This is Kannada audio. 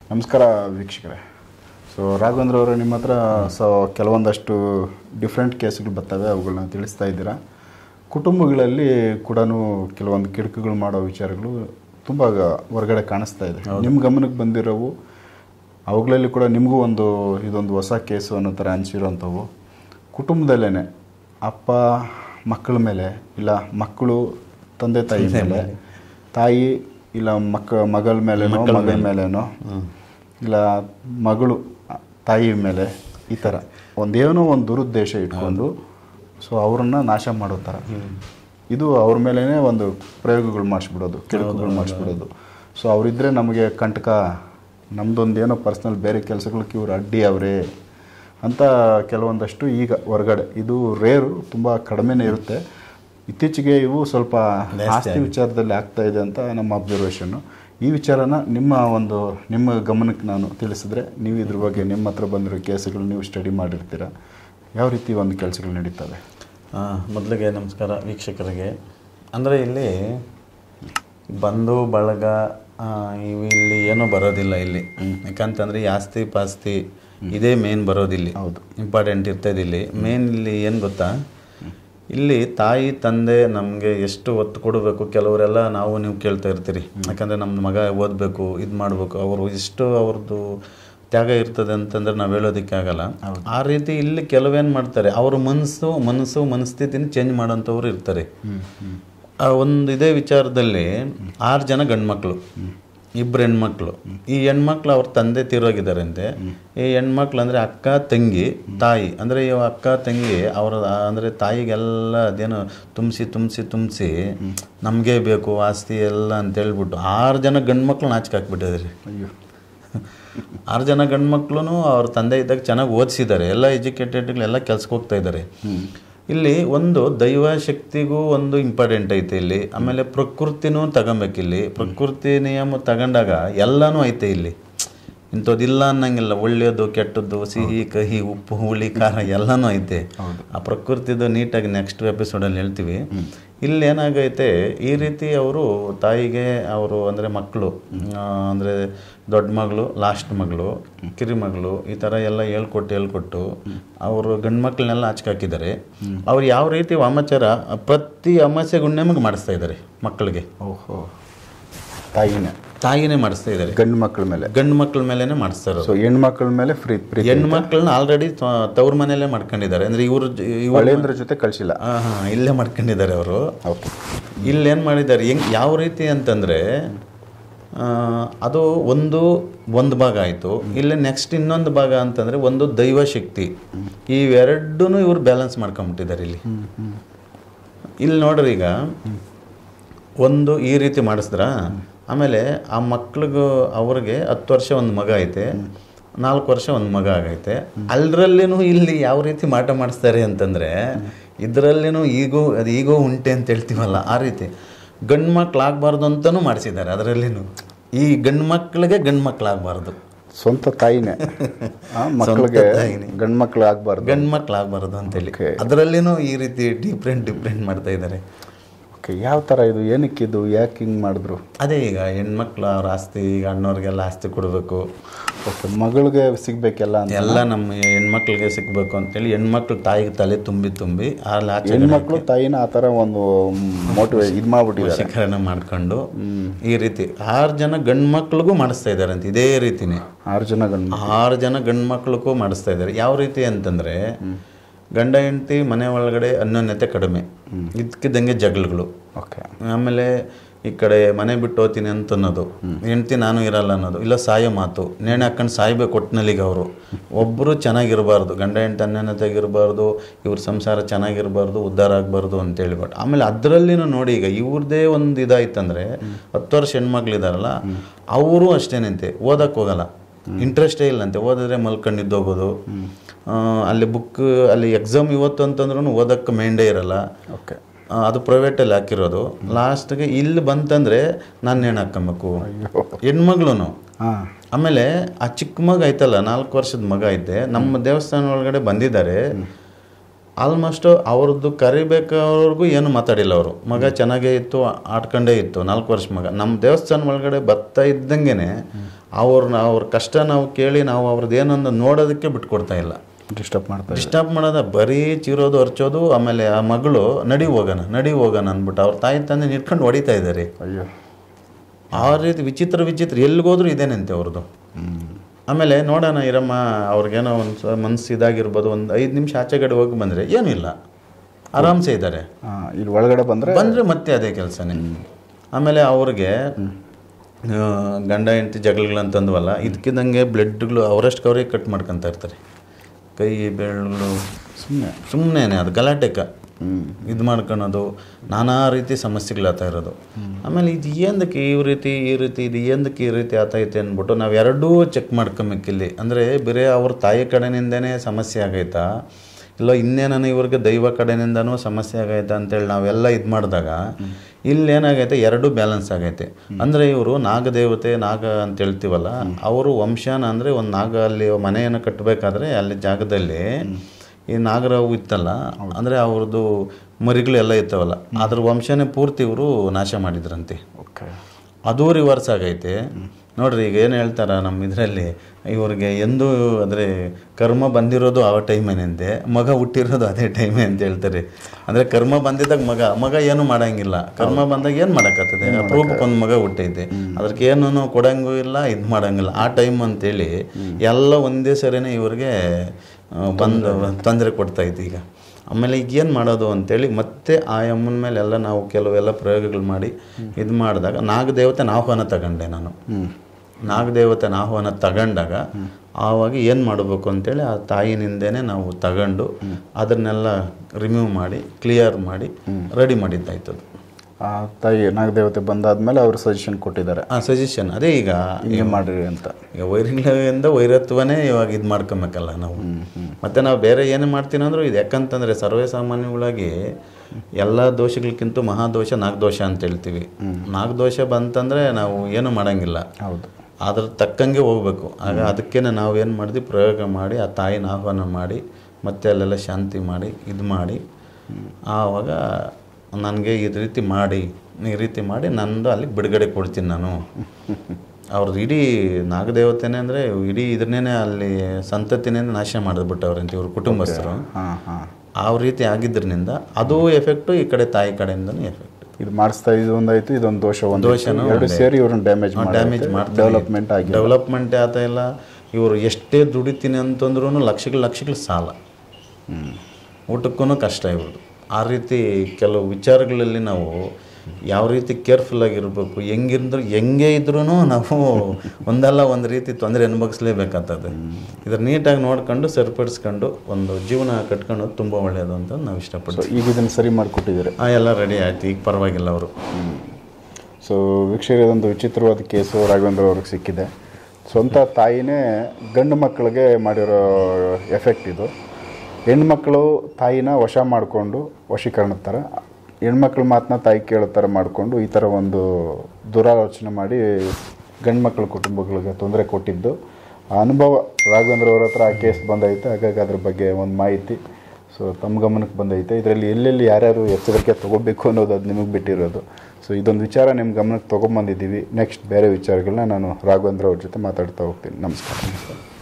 ನಮಸ್ಕಾರ ವೀಕ್ಷಕರೇ. ಸೊ ರಾಘವೇಂದ್ರ ಅವರು ನಿಮ್ಮ ಹತ್ರ ಕೆಲವೊಂದಷ್ಟು ಡಿಫ್ರೆಂಟ್ ಕೇಸ್ಗಳು ಬರ್ತವೆ, ಅವುಗಳನ್ನ ತಿಳಿಸ್ತಾ ಇದ್ದೀರಾ. ಕುಟುಂಬಗಳಲ್ಲಿ ಕೂಡ ಕೆಲವೊಂದು ಕಿಡುಕುಗಳು ಮಾಡೋ ವಿಚಾರಗಳು ತುಂಬ ಹೊರಗಡೆ ಕಾಣಿಸ್ತಾ ಇದೆ. ನಿಮ್ಮ ಗಮನಕ್ಕೆ ಬಂದಿರೋವು, ಅವುಗಳಲ್ಲಿ ಕೂಡ ನಿಮಗೂ ಇದೊಂದು ಹೊಸ ಕೇಸು ಅನ್ನೋ ಥರ ಅನಿಸಿರೋಂಥವು. ಕುಟುಂಬದಲ್ಲೇ ಅಪ್ಪ ಮಕ್ಕಳ ಮೇಲೆ, ಇಲ್ಲ ಮಕ್ಕಳು ತಂದೆ ತಾಯಿ ಮೇಲೆ, ತಾಯಿ ಇಲ್ಲ ಮಗಳ ಮೇಲೇನೋ ಮಗನ ಮೇಲೇನೋ, ಇಲ್ಲ ಮಗಳು ತಾಯಿ ಮೇಲೆ, ಈ ಥರ ಒಂದೇನೋ ಒಂದು ದುರುದ್ದೇಶ ಇಟ್ಕೊಂಡು ಸೊ ಅವ್ರನ್ನ ನಾಶ ಮಾಡೋ ಥರ ಇದು ಅವ್ರ ಮೇಲೇ ಒಂದು ಪ್ರಯೋಗಗಳು ಮಾಡಿಸ್ಬಿಡೋದು, ಕೆಡುಕುಗಳು ಮಾಡಿಸ್ಬಿಡೋದು. ಸೊ ಅವರಿದ್ದರೆ ನಮಗೆ ಕಂಟಕ, ನಮ್ಮದೊಂದೇನೋ ಪರ್ಸ್ನಲ್ ಬೇರೆ ಕೆಲಸಗಳಿಗೆ ಇವರು ಅಡ್ಡಿ ಅವರೇ ಅಂತ ಕೆಲವೊಂದಷ್ಟು ಈಗ ಹೊರಗಡೆ ಇದು ರೇರು, ತುಂಬ ಕಡಿಮೆನೇ ಇರುತ್ತೆ. ಇತ್ತೀಚೆಗೆ ಇವು ಸ್ವಲ್ಪ ಆಸ್ತಿ ವಿಚಾರದಲ್ಲಿ ಆಗ್ತಾ ಇದೆ ಅಂತ ನಮ್ಮ ಅಬ್ಸರ್ವೇಷನ್ನು. ಈ ವಿಚಾರನ ನಿಮ್ಮ ಗಮನಕ್ಕೆ ನಾನು ತಿಳಿಸಿದ್ರೆ, ನೀವು ಇದ್ರ ಬಗ್ಗೆ ನಿಮ್ಮ ಹತ್ರ ಬಂದಿರೋ ಕೇಸುಗಳು ನೀವು ಸ್ಟಡಿ ಮಾಡಿರ್ತೀರ, ಯಾವ ರೀತಿ ಒಂದು ಕೆಲಸಗಳು ನಡೀತವೆ? ಮೊದಲಿಗೆ ನಮಸ್ಕಾರ ವೀಕ್ಷಕರಿಗೆ. ಅಂದರೆ ಇಲ್ಲಿ ಬಂಧು ಬಳಗ ಇಲ್ಲಿ ಏನೂ ಬರೋದಿಲ್ಲ ಇಲ್ಲಿ. ಯಾಕಂತಂದರೆ ಈ ಆಸ್ತಿ ಪಾಸ್ತಿ ಇದೇ ಮೇನ್ ಬರೋದಿಲ್ಲ. ಹೌದು, ಇಂಪಾರ್ಟೆಂಟ್ ಇರ್ತದೆ ಇಲ್ಲಿ. ಮೇನ್ ಇಲ್ಲಿ ಏನು ಗೊತ್ತಾ, ಇಲ್ಲಿ ತಾಯಿ ತಂದೆ ನಮಗೆ ಎಷ್ಟು ಒತ್ತು ಕೊಡಬೇಕು. ಕೆಲವರೆಲ್ಲ ನೀವು ಕೇಳ್ತಾ ಇರ್ತೀರಿ, ಯಾಕಂದರೆ ನಮ್ಮ ಮಗ ಓದಬೇಕು, ಇದು ಮಾಡಬೇಕು, ಅವರು ಎಷ್ಟು ಅವ್ರದ್ದು ತ್ಯಾಗ ಇರ್ತದೆ ಅಂತಂದ್ರೆ ನಾವು ಹೇಳೋದಕ್ಕೆ ಆಗಲ್ಲ. ಆ ರೀತಿ ಇಲ್ಲಿ ಕೆಲವೇನು ಮಾಡ್ತಾರೆ, ಅವ್ರ ಮನಸ್ಥಿತಿನ ಚೇಂಜ್ ಮಾಡೋಂಥವ್ರು ಇರ್ತಾರೆ. ಇದೇ ವಿಚಾರದಲ್ಲಿ 6 ಜನ ಗಂಡು ಮಕ್ಕಳು, 2 ಹೆಣ್ಮಕ್ಳು. ಈ ಹೆಣ್ಮಕ್ಳು ಅವ್ರ ತಂದೆ ತೀರೋಗಿದ್ದಾರಂತೆ. ಈ ಹೆಣ್ಮಕ್ಳು ಅಂದರೆ ಅಕ್ಕ ತಂಗಿ ತಾಯಿ, ಅಂದರೆ ಇವ ಅಕ್ಕ ತಂಗಿ ಅವರ ಅಂದರೆ ತಾಯಿಗೆಲ್ಲ ಅದೇನು ತುಂಬಿಸಿ ನಮಗೆ ಬೇಕು ಆಸ್ತಿ ಎಲ್ಲ ಅಂತೇಳ್ಬಿಟ್ಟು 6 ಜನ ಗಂಡು ಮಕ್ಳು ನಾಚಿಕೆ ಹಾಕ್ಬಿಟ್ಟಿದ್ರಿ. 6 ಜನ ಗಂಡು ಮಕ್ಳು ಅವ್ರ ತಂದೆ ಇದ್ದಾಗ ಚೆನ್ನಾಗಿ ಓದಿಸಿದ್ದಾರೆ, ಎಲ್ಲ ಎಜುಕೇಟೆಡ್ಗಳೆಲ್ಲ ಕೆಲ್ಸಕ್ಕೆ ಹೋಗ್ತಾ ಇದ್ದಾರೆ. ಇಲ್ಲಿ ಒಂದು ದೈವ ಶಕ್ತಿಗೂ ಇಂಪಾರ್ಟೆಂಟ್ ಐತೆ ಇಲ್ಲಿ. ಆಮೇಲೆ ಪ್ರಕೃತಿನೂ ತಗೊಬೇಕಿಲ್ಲಿ. ಪ್ರಕೃತಿ ನಿಯಮ ತಗೊಂಡಾಗ ಎಲ್ಲನೂ ಐತೆ ಇಲ್ಲಿ. ಇಂಥದ್ದಿಲ್ಲ ಅನ್ನಂಗಿಲ್ಲ. ಒಳ್ಳೆಯದು ಕೆಟ್ಟದ್ದು, ಸಿಹಿ ಕಹಿ ಉಪ್ಪು ಹುಳಿ ಖಾರ ಎಲ್ಲನೂ ಐತೆ. ಆ ಪ್ರಕೃತಿದು ನೀಟಾಗಿ ನೆಕ್ಸ್ಟ್ ಎಪಿಸೋಡಲ್ಲಿ ಹೇಳ್ತೀವಿ. ಇಲ್ಲಿ ಏನಾಗೈತೆ, ಈ ರೀತಿ ಅವರು ತಾಯಿಗೆ ಅವರು ಅಂದರೆ ಮಕ್ಕಳು ಅಂದರೆ ದೊಡ್ಡ ಮಗಳು, ಲಾಸ್ಟ್ ಮಗಳು, ಕಿರಿಮಗಳು, ಈ ಥರ ಎಲ್ಲ ಹೇಳ್ಕೊಟ್ಟು ಅವರು ಗಂಡು ಮಕ್ಕಳನ್ನೆಲ್ಲ ಹಾಕಿದ್ದಾರೆ. ಅವ್ರು ಯಾವ ರೀತಿ ವಾಮಾಚಾರ ಪ್ರತಿ ಅಮಾಸೆ ಗುಣ್ಯಮಗೆ ಮಾಡಿಸ್ತಾ ಇದ್ದಾರೆ ಮಕ್ಕಳಿಗೆ. ಓಹೋ, ತಾಯಿನೇ ಮಾಡಿಸ್ತಾ ಇದ್ದಾರೆ. ಗಂಡು ಮಕ್ಕಳ ಮೇಲೆನೆ ಮಾಡಿಸ್ತಾ ಇರೋದು. ಹೆಣ್ಮಕ್ಳ ಮೇಲೆ ಹೆಣ್ಮಕ್ಳನ್ನ ಆಲ್ರೆಡಿ ತವ್ರ ಮನೆಯಲ್ಲೇ ಮಾಡ್ಕೊಂಡಿದ್ದಾರೆ. ಅಂದ್ರೆ ಇವ್ರ ಜೊತೆ ಕಳಿಸಿಲ್ಲ, ಇಲ್ಲೇ ಮಾಡ್ಕೊಂಡಿದ್ದಾರೆ ಅವರು. ಇಲ್ಲೇನು ಮಾಡಿದ್ದಾರೆ, ಯಾವ ರೀತಿ ಅಂತಂದ್ರೆ ಅದು ಒಂದು ಭಾಗ ಆಯಿತು. ಇಲ್ಲಿ ನೆಕ್ಸ್ಟ್ ಇನ್ನೊಂದು ಭಾಗ ಅಂತಂದ್ರೆ ಒಂದು ದೈವ ಶಕ್ತಿ. ಇವೆರಡೂ ಇವ್ರು ಬ್ಯಾಲೆನ್ಸ್ ಮಾಡ್ಕೊಂಬಿಟ್ಟಿದ್ದಾರೆ ಇಲ್ಲಿ ನೋಡ್ರಿ. ಈಗ ಈ ರೀತಿ ಮಾಡಿಸಿದ್ರ, ಆಮೇಲೆ ಆ ಮಕ್ಳಿಗೂ ಅವ್ರಿಗೆ 10 ವರ್ಷ ಒಂದು ಮಗ ಐತೆ, 4 ವರ್ಷ ಒಂದು ಮಗ ಆಗೈತೆ. ಅಲ್ಲರಲ್ಲಿನೂ ಇಲ್ಲಿ ಯಾವ ರೀತಿ ಮಾಟ ಮಾಡಿಸ್ತಾರೆ ಅಂತಂದರೆ, ಇದರಲ್ಲಿನೂ ಈಗೋ ಉಂಟೆ ಅಂತ ಹೇಳ್ತೀವಲ್ಲ, ಆ ರೀತಿ ಗಂಡು ಮಕ್ಳಾಗಬಾರ್ದು ಅಂತಲೂ ಮಾಡಿಸಿದ್ದಾರೆ. ಅದರಲ್ಲಿನೂ ಈ ಗಂಡು ಮಕ್ಕಳಾಗಬಾರ್ದು, ಸ್ವಂತ ತಾಯಿನೇ ಮಕ್ಕಳಿಗೆ ಗಂಡು ಮಕ್ಕಳಾಗಬಾರ್ದು ಅಂತೇಳಿ ಅದರಲ್ಲಿನೂ ಈ ರೀತಿ ಡಿಫ್ರೆಂಟ್ ಮಾಡ್ತಾ ಇದ್ದಾರೆ. ಯಾವ ಥರ ಇದು, ಏನಕ್ಕಿದು, ಯಾಕೆ ಹಿಂಗೆ ಮಾಡಿದ್ರು? ಅದೇ ಈಗ ಹೆಣ್ಮಕ್ಳು ಅವ್ರ ಆಸ್ತಿ, ಈಗ ಅಣ್ಣವ್ರಿಗೆಲ್ಲ ಆಸ್ತಿ ಕೊಡಬೇಕು, ಮಗಳಿಗೆ ಸಿಗಬೇಕೆಲ್ಲ ಎಲ್ಲ ನಮ್ಮ ಹೆಣ್ಮಕ್ಳಿಗೆ ಸಿಗಬೇಕು ಅಂತೇಳಿ ಹೆಣ್ಮಕ್ಳು ತಾಯಿಗೆ ತಲೆ ತುಂಬಿ ಹೆಣ್ಮಕ್ಳು ತಾಯಿನ ಆ ಥರ ಒಂದು ಇದು ಮಾಡ್ಬಿಟ್ಟಿದ್ದಾರೆ, ಶಿಖರಣ ಮಾಡ್ಕೊಂಡು ಈ ರೀತಿ 6 ಜನ ಗಂಡು ಮಕ್ಳಿಗೂ ಮಾಡಿಸ್ತಾ ಇದ್ದಾರೆ ಅಂತ. ಇದೇ ರೀತಿನೇ 6 ಜನ ಗಂಡು ಮಕ್ಳಿಗೂ ಮಾಡಿಸ್ತಾ ಇದ್ದಾರೆ. ಯಾವ ರೀತಿ ಅಂತಂದರೆ, ಗಂಡ ಹೆಂಡತಿ ಮನೆ ಒಳಗಡೆ ಅನ್ಯೋನ್ಯತೆ ಕಡಿಮೆ, ಇದಕ್ಕಿದ್ದಂಗೆ ಜಗಳಗಳು. ಆಮೇಲೆ ಈ ಕಡೆ ಮನೆ ಬಿಟ್ಟು ಹೋಗ್ತೀನಿ ಅಂತ ಅನ್ನೋದು, ಹೆಂಡ್ತಿ ನಾನು ಇರಲ್ಲ ಅನ್ನೋದು, ಇಲ್ಲ ಸಾಯೋ ಮಾತು, ನೇಣು ಹಾಕೊಂಡು ಸಾಯ್ಬೇಕು ಒಟ್ಟಿನಲ್ಲಿಗೆ. ಅವರು ಒಬ್ಬರು ಚೆನ್ನಾಗಿರಬಾರ್ದು, ಗಂಡ ಹೆಂಡತಿ ಅನ್ಯೋನ್ಯತೆಗಿರಬಾರ್ದು, ಇವ್ರ ಸಂಸಾರ ಚೆನ್ನಾಗಿರಬಾರ್ದು, ಉದ್ಧಾರ ಆಗಬಾರ್ದು ಅಂತೇಳಿಬಿಟ್ಟು. ಆಮೇಲೆ ಅದರಲ್ಲಿನೂ ನೋಡಿ, ಈಗ ಇವ್ರದ್ದೇ ಒಂದು ಇದಾಯ್ತಂದರೆ 10 ವರ್ಷ ಹೆಣ್ಮಕ್ಳಿದಾರಲ್ಲ, ಅವರು ಅಷ್ಟೇನಂತೆ ಓದಕ್ಕೆ ಹೋಗಲ್ಲ, ಇಂಟ್ರೆಸ್ಟೇ ಇಲ್ಲಂತೆ. ಓದಿದ್ರೆ ಮಲ್ಕೊಂಡು ನಿದ್ದೋಗೋದು, ಅಲ್ಲಿ ಎಕ್ಸಾಮ್ ಇವತ್ತು ಅಂತಂದ್ರೂ ಓದಕ್ಕೆ ಮೈಂಡೇ ಇರಲ್ಲ. ಅದು ಪ್ರೈವೇಟಲ್ಲಿ ಹಾಕಿರೋದು. ಲಾಸ್ಟ್ಗೆ ಇಲ್ಲಿ ಬಂತಂದರೆ ನಾನು ನೇಣು ಹಾಕ್ಕೊಬೇಕು ಹೆಣ್ಮಗ್ಳು. ಆಮೇಲೆ ಆ ಚಿಕ್ಕ ಮಗ ಐತಲ್ಲ, 4 ವರ್ಷದ ಮಗ ಐತೆ, ನಮ್ಮ ದೇವಸ್ಥಾನ ಒಳಗಡೆ ಬಂದಿದ್ದಾರೆ. ಆಲ್ಮೋಸ್ಟ್ ಅವ್ರದ್ದು ಕರಿಬೇಕಾವ್ರಿಗೂ ಏನು ಮಾತಾಡಿಲ್ಲ ಅವರು. ಮಗ ಚೆನ್ನಾಗೇ ಇತ್ತು, ಆಡ್ಕೊಂಡೇ ಇತ್ತು, 4 ವರ್ಷ ಮಗ. ನಮ್ಮ ದೇವಸ್ಥಾನ ಒಳಗಡೆ ಬರ್ತಾ ಇದ್ದಂಗೆ ಅವ್ರ ಕಷ್ಟ ನಾವು ಕೇಳಿ ನಾವು ಅವ್ರದ್ದು ಏನೊಂದು ನೋಡೋದಕ್ಕೆ ಬಿಟ್ಕೊಡ್ತಾ ಇಲ್ಲ. ಡಿಸ್ಟರ್ಬ್ ಮಾಡೋದ, ಬರೀ ಚೀರೋದು ಹರ್ಚೋದು. ಆಮೇಲೆ ಆ ಮಗಳು ನಡಿ ಹೋಗೋಣ ಅಂದ್ಬಿಟ್ಟು ಅವ್ರ ತಾಯಿ ತಂದೆ ನಿಟ್ಕೊಂಡು ಹೊಡಿತಾ ಇದ್ದಾರೆ. ಅಯ್ಯೋ, ಆ ರೀತಿ ವಿಚಿತ್ರ ಎಲ್ಲಿಗೋದ್ರೂ ಇದೇನಂತೆ ಅವ್ರದ್ದು. ಆಮೇಲೆ ನೋಡೋಣ ಇರಮ್ಮ, ಅವ್ರಿಗೇನೋ ಒಂದು ಮನಸ್ಸು ಇದಾಗಿರ್ಬೋದು, ಒಂದು 5 ನಿಮಿಷ ಆಚೆಗಡೆ ಹೋಗಿ ಬಂದರೆ ಏನೂ ಇಲ್ಲ, ಆರಾಮ್ಸೆ ಇದ್ದಾರೆ. ಇಲ್ಲಿ ಒಳಗಡೆ ಬಂದರೆ ಮತ್ತೆ ಅದೇ ಕೆಲಸನೇ. ಆಮೇಲೆ ಅವ್ರಿಗೆ ಗಂಡ ಹೆಂಡತಿ ಜಗಳಗಳಂತಂದ್ವಲ್ಲ, ಇದಕ್ಕಿದ್ದಂಗೆ ಬ್ಲಡ್ಗಳು ಅವರಷ್ಟು ಅವರೇ ಕಟ್ ಮಾಡ್ಕೊತಾ ಇರ್ತಾರೆ. ಕೈ ಬೆರಳುಗಳು ಸುಮ್ಮನೆ ಅದು ಗಲಾಟೆಕ ಇದು ಮಾಡ್ಕೊಳೋದು, ನಾನಾ ರೀತಿ ಸಮಸ್ಯೆಗಳಾಗ್ತಾ ಇರೋದು. ಆಮೇಲೆ ಇದು ಏನಕ್ಕೆ ಈ ರೀತಿ ಇದು ಏನಕ್ಕೆ ಈ ರೀತಿ ಆಗ್ತೈತೆ ಅಂದ್ಬಿಟ್ಟು ನಾವು ಎರಡೂ ಚೆಕ್ ಮಾಡ್ಕೊಬೇಕಿಲ್ಲಿ. ಅಂದರೆ ಬರೀ ಅವ್ರ ತಾಯಿ ಕಡೆಯಿಂದನೇ ಸಮಸ್ಯೆ ಆಗೈತಾ, ಇಲ್ಲ ಇನ್ನೇನೋ ಇವ್ರಿಗೆ ದೈವ ಕಡೆಯಿಂದನೂ ಸಮಸ್ಯೆ ಆಗೈತೆ ಅಂತೇಳಿ ನಾವೆಲ್ಲ ಇದು ಮಾಡಿದಾಗ ಇಲ್ಲಿ ಏನಾಗೈತೆ, ಎರಡೂ ಬ್ಯಾಲೆನ್ಸ್ ಆಗೈತೆ. ಅಂದರೆ ಇವರು ನಾಗದೇವತೆ, ನಾಗ ಅಂತ ಹೇಳ್ತೀವಲ್ಲ, ಅವರು ವಂಶನ ಅಂದರೆ ಒಂದು ನಾಗ ಅಲ್ಲಿ ಮನೆಯನ್ನು ಕಟ್ಟಬೇಕಾದ್ರೆ ಅಲ್ಲಿ ಜಾಗದಲ್ಲಿ ಈ ನಾಗರಾವು ಇತ್ತಲ್ಲ, ಅಂದರೆ ಅವ್ರದ್ದು ಮರಿಗಳೆಲ್ಲ ಇತ್ತವಲ್ಲ, ಅದ್ರ ವಂಶನೇ ಪೂರ್ತಿ ಇವರು ನಾಶ ಮಾಡಿದ್ರಂತೆ. ಅದು ರಿವರ್ಸ್ ಆಗೈತೆ ನೋಡ್ರಿ. ಈಗ ಏನು ಹೇಳ್ತಾರೆ ನಮ್ಮ ಇದರಲ್ಲಿ, ಇವ್ರಿಗೆ ಎಂದೂ ಅಂದರೆ ಕರ್ಮ ಬಂದಿರೋದು ಆ ಟೈಮೇನೆಂದೆ, ಮಗ ಹುಟ್ಟಿರೋದು ಅದೇ ಟೈಮೇ ಅಂತ ಹೇಳ್ತಾರೆ. ಅಂದರೆ ಕರ್ಮ ಬಂದಿದ್ದಾಗ ಮಗ ಏನು ಮಾಡೋಂಗಿಲ್ಲ, ಕರ್ಮ ಬಂದಾಗ ಏನು ಮಾಡೋಕ್ಕಾಗ್ತದೆ, ಅಪರೂಪಕ್ಕೊಂದು ಮಗ ಹುಟ್ಟೈತೆ, ಅದಕ್ಕೆ ಏನೂ ಕೊಡೋಂಗೂ ಇಲ್ಲ, ಇದು ಮಾಡೋಂಗಿಲ್ಲ. ಆ ಟೈಮ್ ಅಂತೇಳಿ ಎಲ್ಲ ಒಂದೇ ಸರಿನೇ ಇವ್ರಿಗೆ ಬಂದು ತೊಂದರೆ ಕೊಡ್ತಾಯಿತ್ತು. ಈಗ ಆಮೇಲೆ ಈಗ ಏನು ಮಾಡೋದು ಅಂತೇಳಿ ಮತ್ತೆ ಆ ಅಮ್ಮನ ಮೇಲೆ ಎಲ್ಲ ನಾವು ಕೆಲವೆಲ್ಲ ಪ್ರಯೋಗಗಳು ಮಾಡಿ ಇದು ಮಾಡಿದಾಗ ನಾಗದೇವತೆನ ಆಹ್ವಾನ ತಗೊಂಡೆ ನಾನು. ನಾಗದೇವತೆನ ಆಹ್ವಾನ ತಗೊಂಡಾಗ ಆವಾಗ ಏನು ಮಾಡಬೇಕು ಅಂತೇಳಿ ಆ ತಾಯಿನಿಂದನೇ ನಾವು ತಗೊಂಡು ಅದನ್ನೆಲ್ಲ ರಿಮೂವ್ ಮಾಡಿ ಕ್ಲಿಯರ್ ಮಾಡಿ ರೆಡಿ ಮಾಡಿದ್ದಾಯ್ತದು. ಆ ತಾಯಿ ನಾಗದೇವತೆ ಬಂದಾದ್ಮೇಲೆ ಅವರು ಸಜೆಷನ್ ಕೊಟ್ಟಿದ್ದಾರೆ. ಸಜೆಷನ್ ಅದೇ ಈಗ ಹಿಂಗೆ ಮಾಡಿರಿ ಅಂತ. ಈಗ ವೈರಿಂಗ್ಲಿಂದ ವೈರತ್ವನೇ ಇವಾಗ ಇದು ಮಾಡ್ಕೊಬೇಕಲ್ಲ ನಾವು. ಮತ್ತು ನಾವು ಬೇರೆ ಏನೇ ಮಾಡ್ತೀನಿ ಅಂದರೂ ಇದು ಯಾಕಂತಂದರೆ ಸರ್ವೇ ಸಾಮಾನ್ಯಗಳಾಗಿ ಎಲ್ಲ ದೋಷಗಳಕ್ಕಿಂತ ಮಹಾದೋಷ ನಾಗದೋಷ ಅಂತ ಹೇಳ್ತೀವಿ. ನಾಗದೋಷ ಬಂತಂದರೆ ನಾವು ಏನೂ ಮಾಡೋಂಗಿಲ್ಲ, ಹೌದು, ಅದ್ರ ತಕ್ಕಂಗೆ ಹೋಗ್ಬೇಕು. ಆಗ ಅದಕ್ಕೇ ನಾವು ಏನು ಮಾಡಿದ್ವಿ, ಪ್ರಯೋಗ ಮಾಡಿ ಆ ತಾಯಿನ ಆಹ್ವಾನ ಮಾಡಿ ಮತ್ತೆ ಅಲ್ಲೆಲ್ಲ ಶಾಂತಿ ಮಾಡಿ ಇದು ಮಾಡಿ ಆವಾಗ ನನಗೆ ಈ ರೀತಿ ಮಾಡಿ ನಂದು ಅಲ್ಲಿಗೆ ಬಿಡುಗಡೆ ಕೊಡ್ತೀನಿ ನಾನು. ಅವ್ರದ್ದು ಇಡೀ ನಾಗದೇವತೆನೇ ಅಂದರೆ ಇಡೀ ಇದನ್ನೇ ಅಲ್ಲಿ ಸಂತತಿನೇ ನಾಶ ಮಾಡಿದ್ಬಿಟ್ಟವ್ರಂತ ಇವ್ರ ಕುಟುಂಬಸ್ಥರು. ಆ ರೀತಿ ಆಗಿದ್ರಿಂದ ಅದು ಎಫೆಕ್ಟು, ಈ ಕಡೆ ತಾಯಿ ಕಡೆಯಿಂದನೂ ಎಫೆಕ್ಟ್. ಇದು ಮಾಡಿಸ್ತಾ ಇದೊಂದಾಯಿತು, ಇದೊಂದು ದೋಷನೂ ಎರಡು ಸೇರಿ ಇವ್ರನ್ನ ಡ್ಯಾಮೇಜ್ ಮಾಡಿ ಡೆವಲಪ್ಮೆಂಟೇ ಆಗ್ತಾ ಇಲ್ಲ. ಇವರು ಎಷ್ಟೇ ದುಡಿತೀನಿ ಅಂತಂದ್ರೂ ಲಕ್ಷಗಳು ಸಾಲ, ಊಟಕ್ಕೂ ಕಷ್ಟ ಇವ್ರದ್ದು. ಆ ರೀತಿ ಕೆಲವು ವಿಚಾರಗಳಲ್ಲಿ ನಾವು ಯಾವ ರೀತಿ ಕೇರ್ಫುಲ್ಲಾಗಿರ್ಬೇಕು, ಹೆಂಗೆ ಇದ್ರೂ ನಾವು ಒಂದಲ್ಲ ಒಂದು ರೀತಿ ತೊಂದರೆ ಅನುಭವಿಸ್ಲೇಬೇಕಾಗ್ತದೆ. ಇದ್ರ ನೀಟಾಗಿ ನೋಡ್ಕೊಂಡು ಸರಿಪಡಿಸ್ಕೊಂಡು ಒಂದು ಜೀವನ ಕಟ್ಕೊಂಡು ತುಂಬ ಒಳ್ಳೆಯದು ಅಂತ ನಾವು ಇಷ್ಟಪಡ್ತೀವಿ. ಈಗ ಇದನ್ನು ಸರಿ ಮಾಡಿಕೊಟ್ಟಿದ್ದಾರೆ, ಎಲ್ಲ ರೆಡಿ ಆಯ್ತು, ಈಗ ಪರವಾಗಿಲ್ಲ ಅವರು. ಸೊ ವೀಕ್ಷಕರಿಗೆ ಒಂದು ವಿಚಿತ್ರವಾದ ಕೇಸು ರಾಘವೇಂದ್ರ ಅವ್ರಿಗೆ ಸಿಕ್ಕಿದೆ. ಸ್ವಂತ ತಾಯಿನೇ ಗಂಡು ಮಕ್ಕಳಿಗೆ ಮಾಡಿರೋ ಎಫೆಕ್ಟ್ ಇದು. ಹೆಣ್ಮಕ್ಳು ತಾಯಿನ ವಶ ಮಾಡಿಕೊಂಡು ವಶೀಕರಣದ ಥರ, ಹೆಣ್ಮಕ್ಳ ಮಾತನ್ನ ತಾಯಿ ಕೇಳೋ ಥರ ಮಾಡಿಕೊಂಡು ಈ ಥರ ಒಂದು ದುರಾಲೋಚನೆ ಮಾಡಿ ಗಂಡು ಮಕ್ಕಳ ಕುಟುಂಬಗಳಿಗೆ ತೊಂದರೆ ಕೊಟ್ಟಿದ್ದು ಆ ಅನುಭವ ರಾಘವೇಂದ್ರ ಅವ್ರ ಹತ್ರ ಆ ಕೇಸ್ ಬಂದೈತೆ. ಹಾಗಾಗಿ ಅದ್ರ ಬಗ್ಗೆ ಒಂದು ಮಾಹಿತಿ ಸೊ ತಮ್ಮ ಗಮನಕ್ಕೆ ಬಂದೈತೆ. ಇದರಲ್ಲಿ ಎಲ್ಲೆಲ್ಲಿ ಯಾರ್ಯಾರು ಎಚ್ಚರಿಕೆ ತೊಗೋಬೇಕು ಅನ್ನೋದು ಅದು ನಿಮಗೆ ಬಿಟ್ಟಿರೋದು. ಸೊ ಇದೊಂದು ವಿಚಾರ ನಿಮ್ಮ ಗಮನಕ್ಕೆ ತೊಗೊಂಬಂದಿದ್ದೀವಿ. ನೆಕ್ಸ್ಟ್ ಬೇರೆ ವಿಚಾರಗಳನ್ನ ನಾನು ರಾಘವೇಂದ್ರ ಅವ್ರ ಜೊತೆ ಮಾತಾಡ್ತಾ ಹೋಗ್ತೀನಿ. ನಮಸ್ಕಾರ.